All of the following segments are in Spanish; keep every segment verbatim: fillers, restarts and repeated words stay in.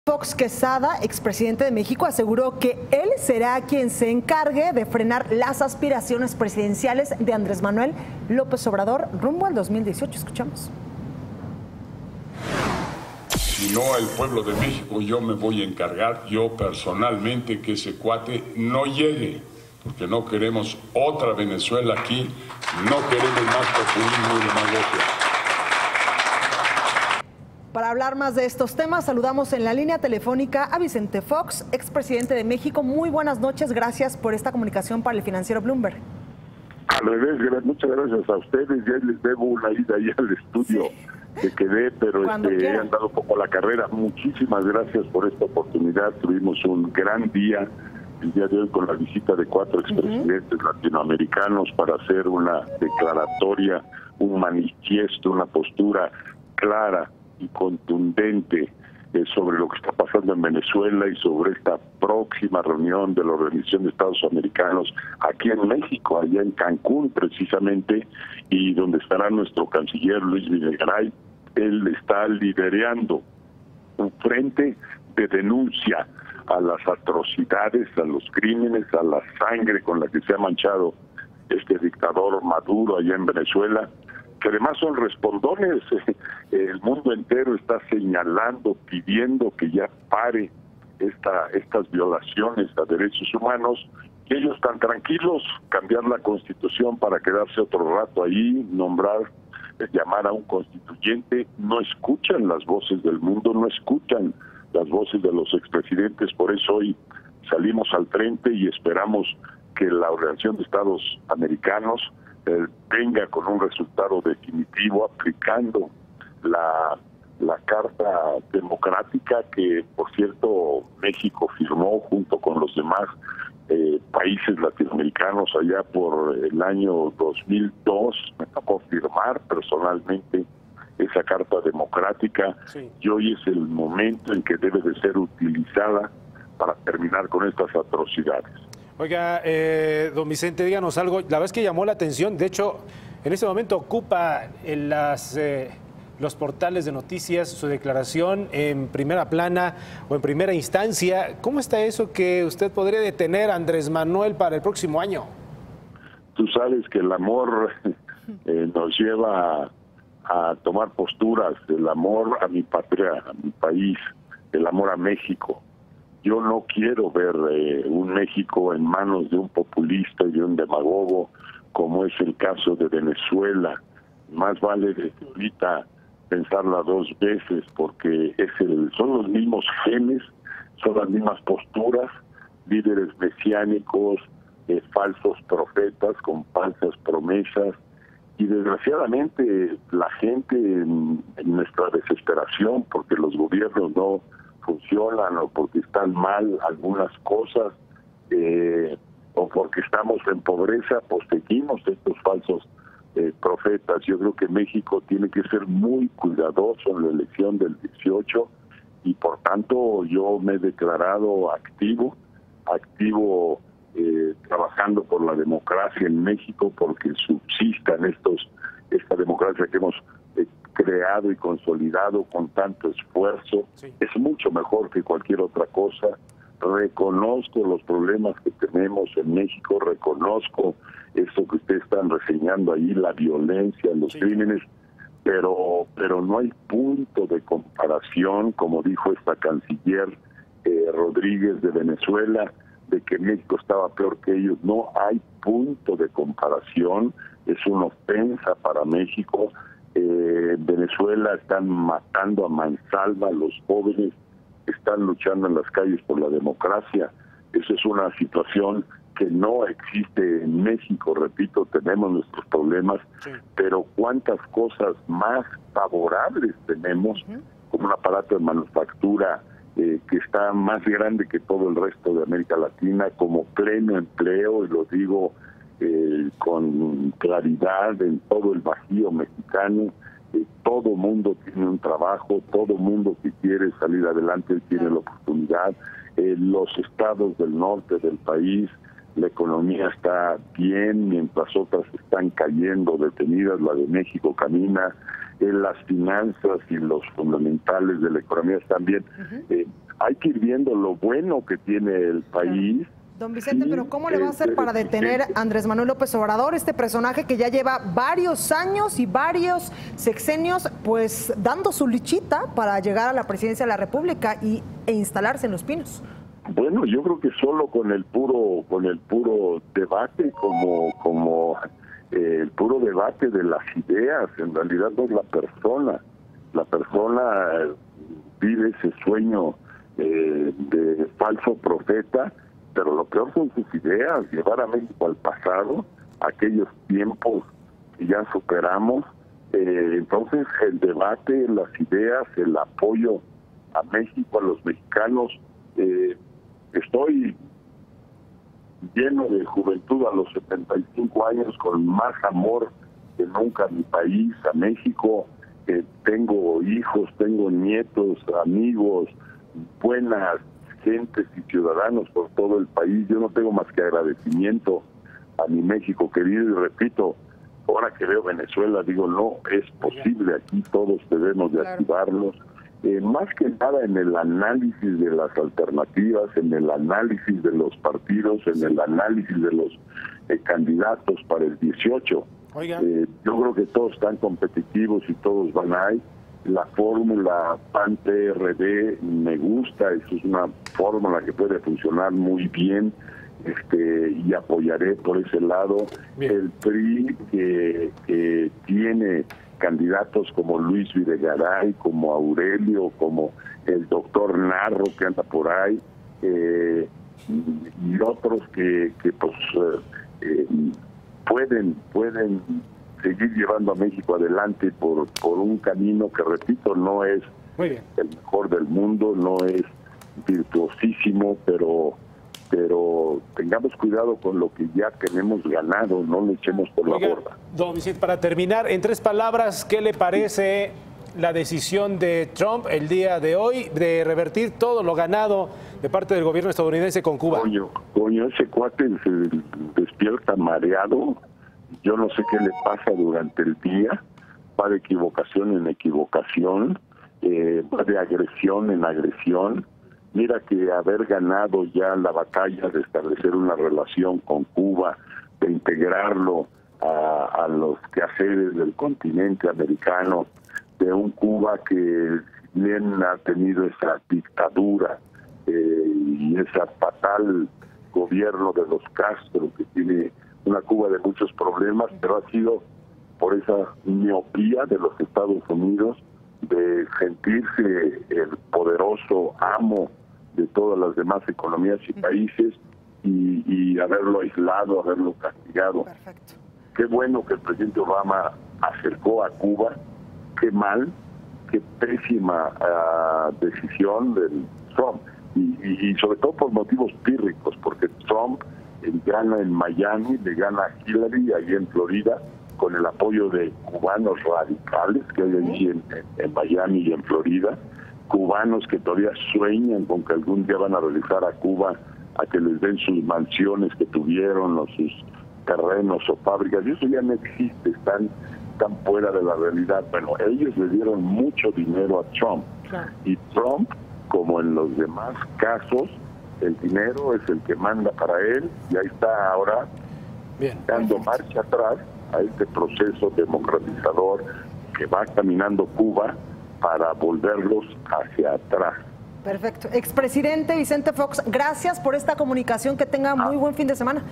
Fox Quesada, expresidente de México, aseguró que él será quien se encargue de frenar las aspiraciones presidenciales de Andrés Manuel López Obrador rumbo al dos mil dieciocho. Escuchamos. Si no, el pueblo de México, yo me voy a encargar, yo personalmente, que ese cuate no llegue, porque no queremos otra Venezuela aquí, no queremos más populismo y demagogia. Para hablar más de estos temas, saludamos en la línea telefónica a Vicente Fox, expresidente de México. Muy buenas noches, gracias por esta comunicación para el financiero Bloomberg. Al revés, muchas gracias a ustedes. Ya les debo una ida ahí al estudio sí. que quedé, pero este, he andado un poco la carrera. Muchísimas gracias por esta oportunidad. Tuvimos un gran día el día de hoy con la visita de cuatro expresidentes uh-huh. latinoamericanos para hacer una declaratoria, un manifiesto, una postura clara y contundente eh, sobre lo que está pasando en Venezuela y sobre esta próxima reunión de la Organización de Estados Americanos aquí en México, allá en Cancún precisamente, y donde estará nuestro canciller Luis Videgaray. Él está liderando un frente de denuncia a las atrocidades, a los crímenes, a la sangre con la que se ha manchado este dictador Maduro allá en Venezuela, que además son respondones. El mundo entero está señalando, pidiendo que ya pare esta, estas violaciones a derechos humanos, y ellos están tranquilos, cambiar la Constitución para quedarse otro rato ahí, nombrar, llamar a un constituyente. No escuchan las voces del mundo, no escuchan las voces de los expresidentes. Por eso hoy salimos al frente y esperamos que la Organización de Estados Americanos eh, venga con un resultado definitivo aplicando la, la Carta Democrática que, por cierto, México firmó junto con los demás eh, países latinoamericanos allá por el año dos mil dos. Me tocó firmar personalmente esa Carta Democrática sí. y hoy es el momento en que debe de ser utilizada para terminar con estas atrocidades. Oiga, eh, don Vicente, díganos algo. La verdad es que llamó la atención. De hecho, en este momento ocupa en las, eh, los portales de noticias su declaración en primera plana o en primera instancia. ¿Cómo está eso que usted podría detener a Andrés Manuel para el próximo año? Tú sabes que el amor eh, nos lleva a, a tomar posturas. El amor a mi patria, a mi país, el amor a México. Yo no quiero ver eh, un México en manos de un populista y de un demagogo, como es el caso de Venezuela. Más vale desde ahorita pensarla dos veces, porque es el, son los mismos genes, son las mismas posturas, líderes mesiánicos, eh, falsos profetas con falsas promesas, y desgraciadamente la gente en, en nuestra desesperación, porque los gobiernos no funcionan o porque están mal algunas cosas eh, o porque estamos en pobreza, pues seguimos estos falsos eh, profetas. Yo creo que México tiene que ser muy cuidadoso en la elección del dieciocho y por tanto yo me he declarado activo, activo eh, trabajando por la democracia en México, porque subsistan estos esta democracia que hemos eh, creado y consolidado con tanto esfuerzo. Sí. Es mucho mejor que cualquier otra cosa. Reconozco los problemas que tenemos en México, reconozco eso que ustedes están reseñando ahí, la violencia, los sí. crímenes, pero pero no hay punto de comparación, como dijo esta canciller eh, Rodríguez de Venezuela, de que México estaba peor que ellos. No hay punto de comparación, es una ofensa para México. Eh, Venezuela están matando a mansalva a los jóvenes, están luchando en las calles por la democracia. Esa es una situación que no existe en México. Repito, tenemos nuestros problemas, sí. pero cuántas cosas más favorables tenemos, uh-huh. como un aparato de manufactura eh, que está más grande que todo el resto de América Latina, como pleno empleo, y lo digo Eh, con claridad, en todo el Bajío mexicano. Eh, todo mundo tiene un trabajo, todo mundo que quiere salir adelante tiene la oportunidad. Eh, los estados del norte del país, la economía está bien, mientras otras están cayendo, detenidas. La de México camina. Eh, las finanzas y los fundamentales de la economía están bien. Uh-huh. eh, hay que ir viendo lo bueno que tiene el país. Don Vicente, sí, pero ¿cómo le va a hacer eh, para detener a Andrés Manuel López Obrador, este personaje que ya lleva varios años y varios sexenios, pues dando su lichita para llegar a la presidencia de la República y, e instalarse en Los Pinos? Bueno, yo creo que solo con el puro, con el puro debate, como, como eh, el puro debate de las ideas, en realidad no es la persona. La persona vive ese sueño eh, de falso profeta, pero lo peor son sus ideas, llevar a México al pasado, aquellos tiempos que ya superamos. Eh, entonces el debate, las ideas, el apoyo a México, a los mexicanos, eh, estoy lleno de juventud a los setenta y cinco años, con más amor que nunca a mi país, a México. Eh, tengo hijos, tengo nietos, amigos, buenas gentes y ciudadanos por todo el país. Yo no tengo más que agradecimiento a mi México querido, y repito, ahora que veo Venezuela digo, no es posible, aquí todos debemos de claro. activarlos, eh, más que nada en el análisis de las alternativas, en el análisis de los partidos, en el análisis de los eh, candidatos para el dieciocho. Eh, yo creo que todos están competitivos y todos van ahí. La fórmula P A N P R D me gusta, eso es una fórmula que puede funcionar muy bien, este y apoyaré por ese lado. Bien. El P R I, que, que tiene candidatos como Luis Videgaray, como Aurelio, como el doctor Narro que anda por ahí, eh, y otros que, que pues eh, pueden, pueden seguir llevando a México adelante por, por un camino que, repito, no es el mejor del mundo, no es virtuosísimo, pero pero tengamos cuidado con lo que ya tenemos ganado, no lo echemos por Oiga, la borda. Don Vicente, para terminar, en tres palabras, ¿qué le parece la decisión de Trump el día de hoy de revertir todo lo ganado de parte del gobierno estadounidense con Cuba? Coño, coño, ese cuate se despierta mareado. Yo no sé qué le pasa durante el día, va de equivocación en equivocación, eh, va de agresión en agresión. Mira que haber ganado ya la batalla de establecer una relación con Cuba, de integrarlo a, a los quehaceres del continente americano, de un Cuba que bien ha tenido esa dictadura eh, y ese fatal gobierno de los Castro, que tiene una Cuba de muchos problemas, pero ha sido por esa miopía de los Estados Unidos de sentirse el poderoso amo de todas las demás economías y países y, y haberlo aislado, haberlo castigado. Perfecto. Qué bueno que el presidente Obama acercó a Cuba, qué mal, qué pésima uh, decisión del Trump, y, y, y sobre todo por motivos pírricos, porque Trump él gana en Miami, le gana a Hillary ahí en Florida, con el apoyo de cubanos radicales que hay allí en, en, en Miami y en Florida, cubanos que todavía sueñan con que algún día van a regresar a Cuba a que les den sus mansiones que tuvieron o sus terrenos o fábricas, y eso ya no existe, están, están fuera de la realidad. Bueno, ellos le dieron mucho dinero a Trump, claro. Y Trump, como en los demás casos, el dinero es el que manda para él, y ahí está ahora Bien, dando perfecto. marcha atrás a este proceso democratizador que va caminando Cuba para volverlos hacia atrás. Perfecto. Expresidente Vicente Fox, gracias por esta comunicación, que tenga muy buen fin de semana.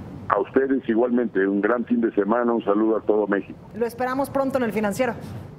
A ustedes igualmente, un gran fin de semana, un saludo a todo México. Lo esperamos pronto en El Financiero.